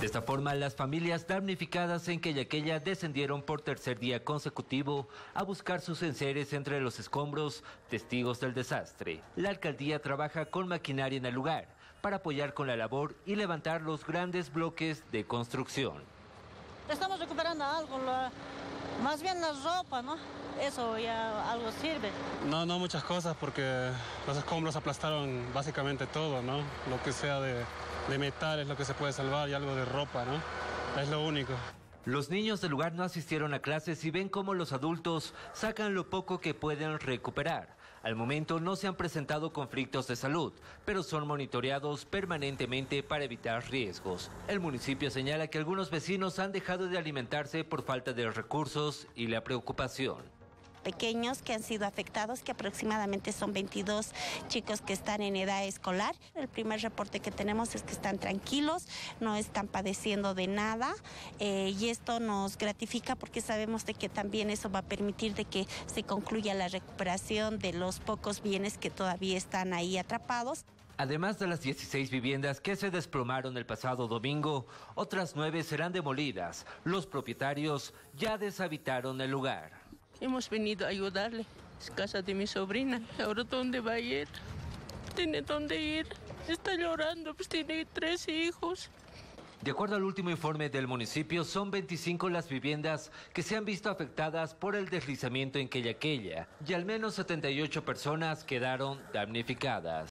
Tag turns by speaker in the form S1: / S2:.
S1: De esta forma, las familias damnificadas en Quillaquilla descendieron por tercer día consecutivo a buscar sus enseres entre los escombros, testigos del desastre. La alcaldía trabaja con maquinaria en el lugar para apoyar con la labor y levantar los grandes bloques de construcción.
S2: Estamos recuperando algo, más bien la ropa, ¿no? Eso ya algo sirve.
S3: No muchas cosas porque los escombros aplastaron básicamente todo, ¿no? Lo que sea de metal es lo que se puede salvar y algo de ropa, ¿no? Es lo único.
S1: Los niños del lugar no asistieron a clases y ven cómo los adultos sacan lo poco que pueden recuperar. Al momento no se han presentado conflictos de salud, pero son monitoreados permanentemente para evitar riesgos. El municipio señala que algunos vecinos han dejado de alimentarse por falta de recursos y la preocupación.
S4: Pequeños que han sido afectados, que aproximadamente son 22 chicos que están en edad escolar. El primer reporte que tenemos es que están tranquilos, no están padeciendo de nada y esto nos gratifica porque sabemos de que también eso va a permitir de que se concluya la recuperación de los pocos bienes que todavía están ahí atrapados.
S1: Además de las 16 viviendas que se desplomaron el pasado domingo, otras 9 serán demolidas. Los propietarios ya deshabitaron el lugar.
S5: Hemos venido a ayudarle, es casa de mi sobrina. ¿Ahora dónde va a ir? ¿Tiene dónde ir? Está llorando, pues tiene 3 hijos.
S1: De acuerdo al último informe del municipio, son 25 las viviendas que se han visto afectadas por el deslizamiento en Quillaquilla y al menos 78 personas quedaron damnificadas.